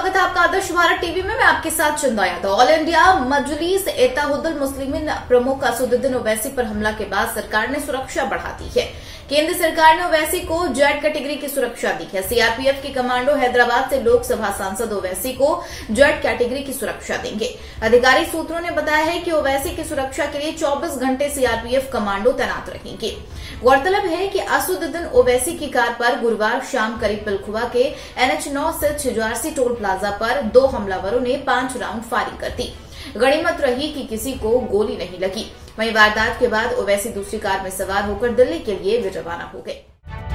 स्वागत है आपका आदर्श भारत टीवी में। मैं आपके साथ चंदा यादव। ऑल इंडिया मजलिस इत्तेहादुल मुस्लिमीन प्रमुख असदुद्दीन ओवैसी पर हमला के बाद सरकार ने सुरक्षा बढ़ा दी है। केंद्र सरकार ने ओवैसी को जेड कैटेगरी की सुरक्षा दी है। सीआरपीएफ के कमांडो हैदराबाद से लोकसभा सांसद ओवैसी को जेड कैटेगरी की सुरक्षा देंगे। आधिकारिक सूत्रों ने बताया है कि ओवैसी की सुरक्षा के लिए 24 घंटे सीआरपीएफ कमांडो तैनात रहेंगे। गौरतलब है कि असदुद्दीन ओवैसी की कार पर गुरुवार शाम करीब पिलखुवा के NH9 से छिजारसी टोल प्लाजा पर 2 हमलावरों ने 5 राउंड फायरिंग कर दी। गनीमत रही कि किसी को गोली नहीं लगी। वहीं वारदात के बाद ओवैसी दूसरी कार में सवार होकर दिल्ली के लिए रवाना हो गए।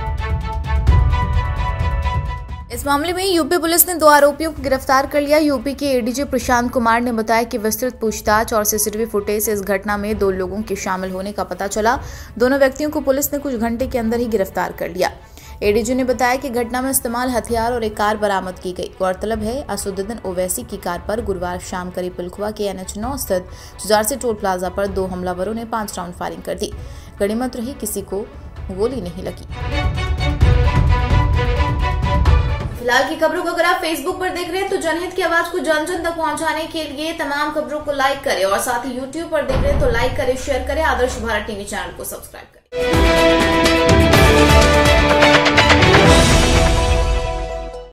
इस मामले में यूपी पुलिस ने 2 आरोपियों को गिरफ्तार कर लिया। यूपी के एडीजी प्रशांत कुमार ने बताया कि विस्तृत पूछताछ और सीसीटीवी फुटेज से इस घटना में 2 लोगों के शामिल होने का पता चला। दोनों व्यक्तियों को पुलिस ने कुछ घंटे के अंदर ही गिरफ्तार कर लिया। एडीजी ने बताया कि घटना में इस्तेमाल हथियार और एक कार बरामद की गई। गौरतलब है असदुद्दीन ओवैसी की कार पर गुरुवार शाम करीब पिलखुवा के NH9 स्थित छिजारसी टोल प्लाजा पर 2 हमलावरों ने 5 राउंड फायरिंग कर दी। गनीमत रही किसी को गोली नहीं लगी। फिलहाल की खबरों को अगर आप फेसबुक पर देख रहे हैं तो जनहित की आवाज को जन जन तक पहुंचाने के लिए तमाम खबरों को लाइक करें और साथ ही यूट्यूब पर देख रहे हैं तो लाइक करें, शेयर करें, आदर्श भारत टीवी चैनल को सब्सक्राइब करें।